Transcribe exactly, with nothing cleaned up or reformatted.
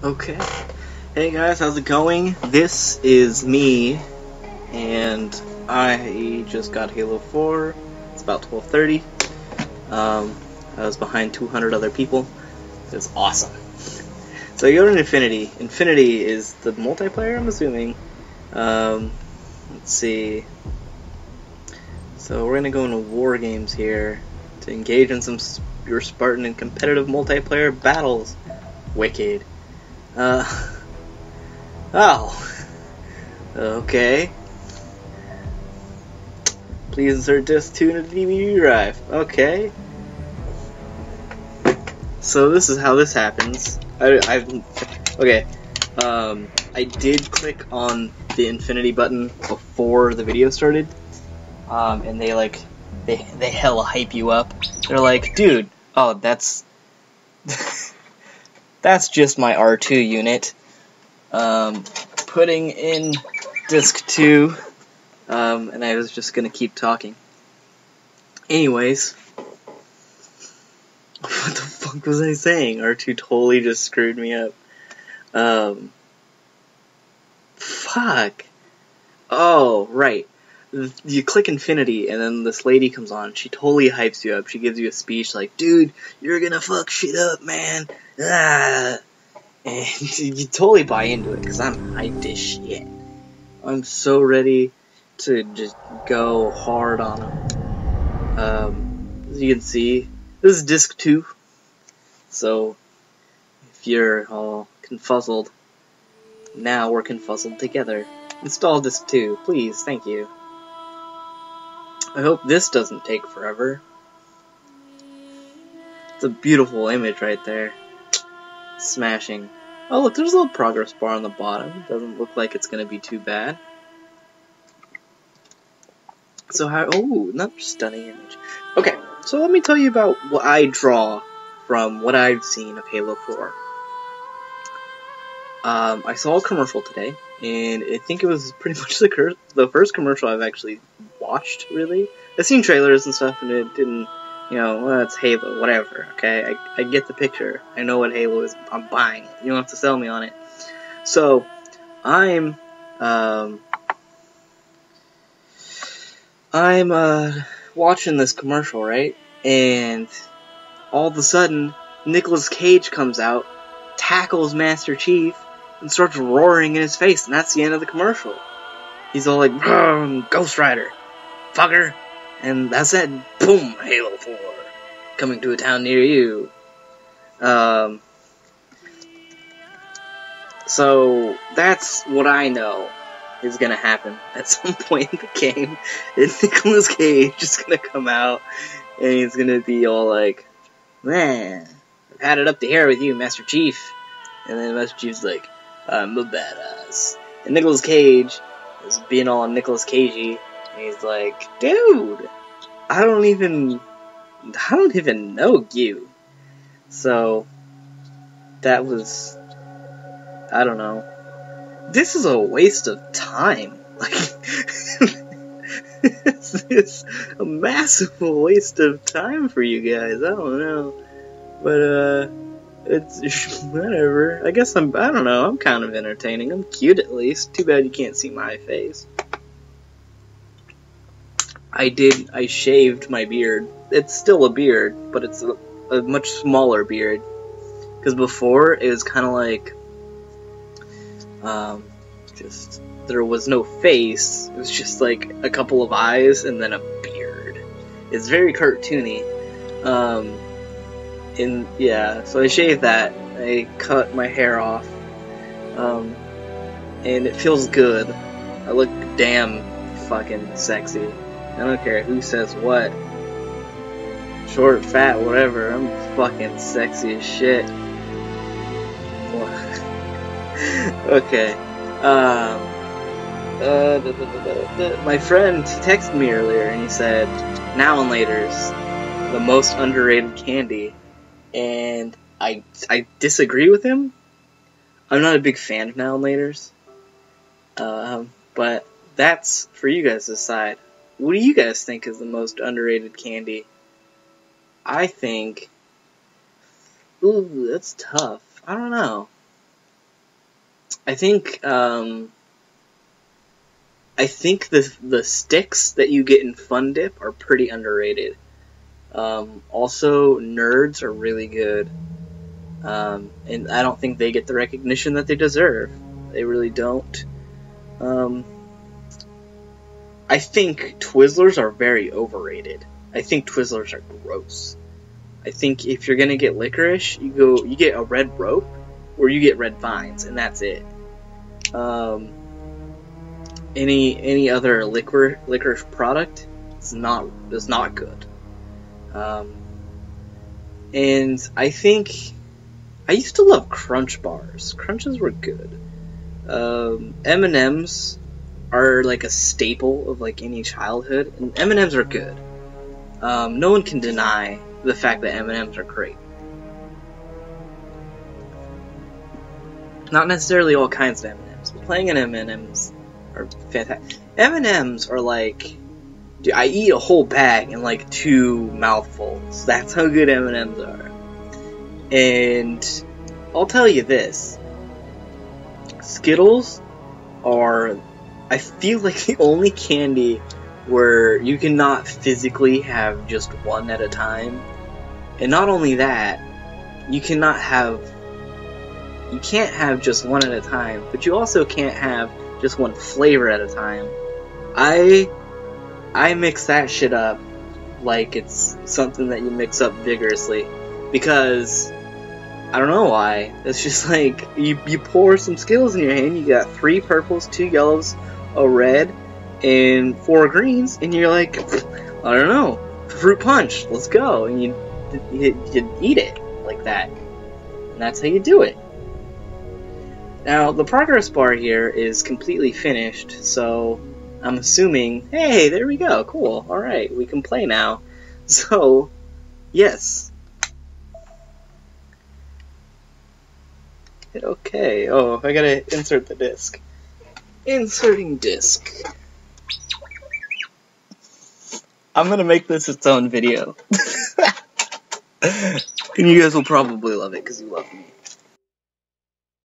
Okay. Hey guys, how's it going? This is me, and I just got Halo four. It's about twelve thirty. Um, I was behind two hundred other people. It's awesome. So you go to Infinity. Infinity is the multiplayer, I'm assuming. Um, let's see. So we're gonna go into war games here to engage in some your Spartan and competitive multiplayer battles. Wicked. Uh, oh, okay. Please insert disc two into the D V D drive. Okay. So this is how this happens. I, I've, okay. Um, I did click on the Infinity button before the video started, um, and they like, they they hella hype you up. They're like, dude, oh, that's. That's just my R two unit. Um, putting in disc two, um, and I was just gonna keep talking. Anyways, what the fuck was I saying? R two totally just screwed me up. Um, fuck. Oh, right. You click Infinity, and then this lady comes on. She totally hypes you up. She gives you a speech like, dude, you're gonna fuck shit up, man. Ah. And you totally buy into it, because I'm hyped as shit. I'm so ready to just go hard on them. Um, as you can see, this is disc two. So, if you're all confuzzled, now we're confuzzled together. Install disc two, please, thank you. I hope this doesn't take forever. It's a beautiful image right there. Smashing. Oh look, there's a little progress bar on the bottom. Doesn't look like it's gonna be too bad. So how, oh, another stunning image. Okay, so let me tell you about what I draw from what I've seen of Halo four. Um, I saw a commercial today, and I think it was pretty much the, cur the first commercial I've actually watched, really. I've seen trailers and stuff, and it didn't, you know, well, it's Halo, whatever, okay? I, I get the picture. I know what Halo is. I'm buying it. You don't have to sell me on it. So, I'm, um, I'm, uh, watching this commercial, right? And all of a sudden, Nicolas Cage comes out, tackles Master Chief, and starts roaring in his face, and that's the end of the commercial. He's all like, Ghost Rider, fucker, and that's it. Boom, Halo four, coming to a town near you. Um, so that's what I know is gonna happen at some point in the game. And Nicolas Cage is gonna come out, and he's gonna be all like, man, I've had it up to here with you, Master Chief. And then Master Chief's like, I'm a badass. And Nicolas Cage is being all Nicolas Cagey, and he's like, dude, I don't even, I don't even know you. So, that was, I don't know. This is a waste of time. Like, it's, it's a massive waste of time for you guys. I don't know. But, uh, it's whatever. I guess I'm, I don't know, I'm kind of entertaining. I'm cute at least. Too bad you can't see my face. I did, I shaved my beard. It's still a beard, but it's a, a much smaller beard. Because before, it was kind of like, um, just, there was no face. It was just like a couple of eyes and then a beard. It's very cartoony. Um, and yeah, so I shaved that. I cut my hair off. Um, and it feels good. I look damn fucking sexy. I don't care who says what. Short, fat, whatever. I'm fucking sexy as shit. Okay. Um, uh, da, da, da, da, da. My friend texted me earlier and he said, Now and Later's the most underrated candy. And I, I disagree with him. I'm not a big fan of Now and Later's. Um, but that's for you guys to decide. What do you guys think is the most underrated candy? I think... Ooh, that's tough. I don't know. I think, um, I think the the sticks that you get in Fun Dip are pretty underrated. Um, also, nerds are really good. Um, and I don't think they get the recognition that they deserve. They really don't. Um, I think Twizzlers are very overrated. I think Twizzlers are gross. I think if you're gonna get licorice, you go you get a red rope, or you get red vines, and that's it. Um, any any other liquor licorice product is not is not good. Um, and I think I used to love Crunch bars. Crunches were good. Um, M and M's are like a staple of like any childhood, and M and M's are good. Um, no one can deny the fact that M and M's are great. Not necessarily all kinds of M and M's, but playing in M and M's are fantastic. M and M's are like, dude, I eat a whole bag in like two mouthfuls. That's how good M and M's are. And I'll tell you this, Skittles are, I feel like, the only candy where you cannot physically have just one at a time. And not only that, you cannot have, you can't have just one at a time, but you also can't have just one flavor at a time. I, I mix that shit up like it's something that you mix up vigorously, because I don't know why. It's just like, you, you pour some Skittles in your hand, you got three purples, two yellows, a red, and four greens, and you're like, I don't know, fruit punch, let's go, and you, you, you eat it like that, and that's how you do it. Now, the progress bar here is completely finished, so I'm assuming, hey, there we go, cool, alright, we can play now. So, yes. Hit OK. Oh, I gotta insert the disc. Inserting disc. I'm gonna make this its own video. And you guys will probably love it because you love me.